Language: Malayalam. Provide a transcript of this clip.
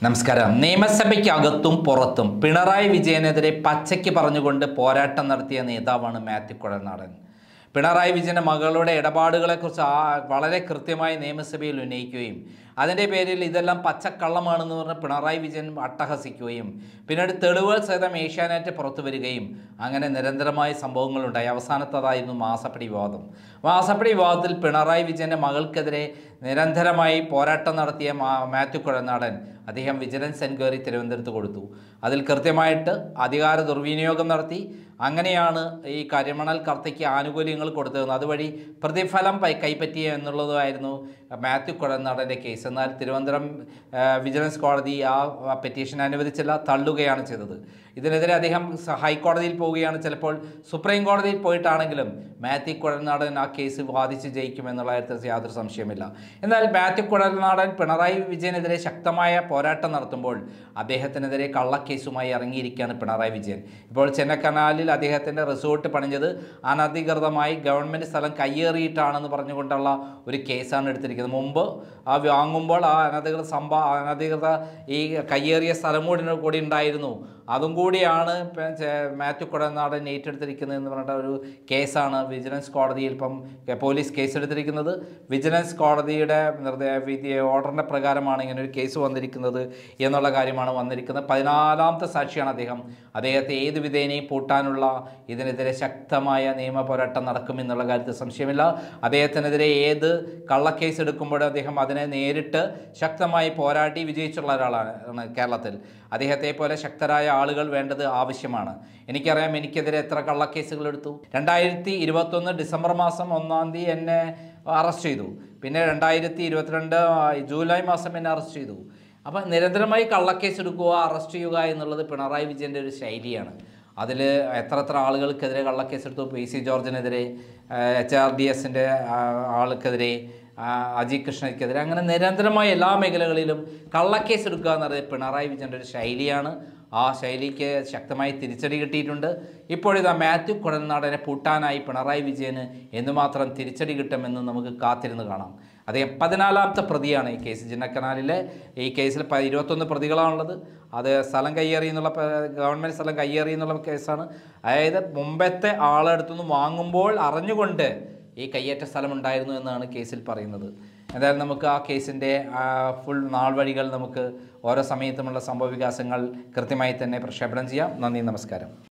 നമസ്കാരം. നിയമസഭയ്ക്കകത്തും പുറത്തും പിണറായി വിജയനെതിരെ പച്ചയ്ക്ക് പറഞ്ഞുകൊണ്ട് പോരാട്ടം നടത്തിയ നേതാവാണ് മാത്യു കുഴൽനാടൻ. പിണറായി വിജയൻ്റെ മകളുടെ ഇടപാടുകളെക്കുറിച്ച് വളരെ കൃത്യമായി നിയമസഭയിൽ ഉന്നയിക്കുകയും അതിൻ്റെ പേരിൽ ഇതെല്ലാം പച്ചക്കള്ളമാണെന്ന് പറഞ്ഞ് പിണറായി വിജയൻ അട്ടഹസിക്കുകയും പിന്നീട് തെളിവുകൾ സഹിതം ഏഷ്യാനെറ്റ് പുറത്തു വരികയും അങ്ങനെ നിരന്തരമായ സംഭവങ്ങളുണ്ടായി. അവസാനത്തതായിരുന്നു മാസപ്പടി വിവാദം. മാസപ്പടി വിവാദത്തിൽ പിണറായി വിജയൻ്റെ മകൾക്കെതിരെ നിരന്തരമായി പോരാട്ടം നടത്തിയ മാത്യു കുഴൽനാടൻ അദ്ദേഹം വിജിലൻസ് എൻക്വയറി തിരുവനന്തപുരത്ത് കൊടുത്തു. അതിൽ കൃത്യമായിട്ട് അധികാര ദുർവിനിയോഗം നടത്തി. അങ്ങനെയാണ് ഈ കരിമണൽ കർത്തയ്ക്ക് ആനുകൂല്യങ്ങൾ കൊടുത്തതെന്ന് അതുവഴി പ്രതിഫലം കൈപ്പറ്റിയ എന്നുള്ളതായിരുന്നു മാത്യു കുഴൽനാടൻ്റെ കേസ്. എന്നാൽ തിരുവനന്തപുരം വിജിലൻസ് കോടതി ആ പെറ്റീഷൻ അനുവദിച്ചില്ല, തള്ളുകയാണ് ചെയ്തത്. ഇതിനെതിരെ അദ്ദേഹം ഹൈക്കോടതിയിൽ പോവുകയാണ്. ചിലപ്പോൾ സുപ്രീം കോടതിയിൽ പോയിട്ടാണെങ്കിലും മാത്യു കുഴൽനാടൻ ആ കേസ് വാദിച്ച് ജയിക്കുമെന്നുള്ള കാര്യത്തിൽ യാതൊരു സംശയമില്ല. എന്നാൽ മാത്യു കുഴൽനാടൻ പിണറായി വിജയനെതിരെ ശക്തമായ പോരാട്ടം നടത്തുമ്പോൾ അദ്ദേഹത്തിനെതിരെ കള്ളക്കേസുമായി ഇറങ്ങിയിരിക്കുകയാണ് പിണറായി വിജയൻ. ഇപ്പോൾ ചെന്നക്കനാലിൽ അദ്ദേഹത്തിൻ്റെ റിസോർട്ട് പണിഞ്ഞത് അനധികൃതമായി ഗവൺമെൻറ് സ്ഥലം കയ്യേറിയിട്ടാണെന്ന് പറഞ്ഞുകൊണ്ടുള്ള ഒരു കേസാണ് എടുത്തിരിക്കുന്നത്. മുമ്പ് ആ വാങ്ങുമ്പോൾ ആ അനധികൃത ഈ കയ്യേറിയ സ്ഥലം കൂടി ഉണ്ടായിരുന്നു. അതും കൂടിയാണ് മാത്യു കുഴൽനാടൻ ഏറ്റെടുത്തിരിക്കുന്നത് എന്ന് പറഞ്ഞിട്ട് ഒരു കേസാണ് വിജിലൻസ് കോടതിയിൽ ഇപ്പം പോലീസ് കേസെടുത്തിരിക്കുന്നത്. വിജിലൻസ് കോടതിയുടെ ഓർഡറിൻ്റെ പ്രകാരമാണ് ഇങ്ങനെ ഒരു കേസ് വന്നിരിക്കുന്നത് എന്നുള്ള കാര്യമാണ് വന്നിരിക്കുന്നത്. 14ാമത്തെ സാക്ഷിയാണ് അദ്ദേഹം. അദ്ദേഹത്തെ ഏത് വിധേനയും പൂട്ടാനുള്ള ഇതിനെതിരെ ശക്തമായ നിയമ പോരാട്ടം നടക്കുമെന്നുള്ള കാര്യത്തിൽ സംശയമില്ല. അദ്ദേഹത്തിനെതിരെ ഏത് കള്ളക്കേസ് എടുക്കുമ്പോഴും അദ്ദേഹം അതിനെ നേരിട്ട് ശക്തമായി പോരാട്ടി വിജയിച്ചുള്ള ഒരാളാണ് കേരളത്തിൽ. അദ്ദേഹത്തെ പോലെ ശക്തരായ ആളുകൾ വേണ്ടത് ആവശ്യമാണ്. എനിക്കറിയാം എനിക്കെതിരെ എത്ര കള്ളക്കേസുകൾ എടുത്തു. 2021 ഡിസംബർ മാസം 1-ാം തീയതി എന്നെ അറസ്റ്റ് ചെയ്തു. പിന്നെ 2022 ജൂലൈ മാസം എന്നെ അറസ്റ്റ് ചെയ്തു. അപ്പം നിരന്തരമായി കള്ളക്കേസ് എടുക്കുക, അറസ്റ്റ് ചെയ്യുക എന്നുള്ളത് പിണറായി വിജയൻ്റെ ഒരു ശൈലിയാണ്. അതിൽ എത്ര ആളുകൾക്കെതിരെ കള്ളക്കേസ് എടുത്തു. PC ജോർജിനെതിരെ, HRDSൻ്റെ ആൾക്കെതിരെ, അജി കൃഷ്ണയ്ക്കെതിരെ, അങ്ങനെ നിരന്തരമായ എല്ലാ മേഖലകളിലും കള്ളക്കേസ് എടുക്കുക എന്ന് പറയുന്നത് പിണറായി വിജയൻ്റെ ഒരു ശൈലിയാണ്. ആ ശൈലിക്ക് ശക്തമായി തിരിച്ചടി കിട്ടിയിട്ടുണ്ട്. ഇപ്പോഴിതാ മാത്യു കുഴൽനാടനെ പൂട്ടാനായി പിണറായി വിജയന് എന്തുമാത്രം തിരിച്ചടി കിട്ടുമെന്ന് നമുക്ക് കാത്തിരുന്ന് കാണാം. അദ്ദേഹം 14ാമത്തെ പ്രതിയാണ് ഈ കേസ്. ചിന്നക്കനാലിലെ ഈ കേസിൽ 21 പ്രതികളാണുള്ളത്. അത് സ്ഥലം കയ്യേറി എന്നുള്ള ഗവൺമെൻറ് സ്ഥലം കയ്യേറി എന്നുള്ള കേസാണ്. അതായത് മുമ്പത്തെ ആളെടുത്തുനിന്ന് വാങ്ങുമ്പോൾ അറിഞ്ഞുകൊണ്ട് ഈ കയ്യേറ്റ സ്ഥലമുണ്ടായിരുന്നു എന്നാണ് കേസിൽ പറയുന്നത്. എന്തായാലും നമുക്ക് ആ കേസിൻ്റെ ഫുൾ നാൾ വഴികൾ നമുക്ക് ഓരോ സമയത്തുമുള്ള സംഭവ വികാസങ്ങൾ കൃത്യമായി തന്നെ പ്രക്ഷേപണം ചെയ്യാം. നന്ദി, നമസ്കാരം.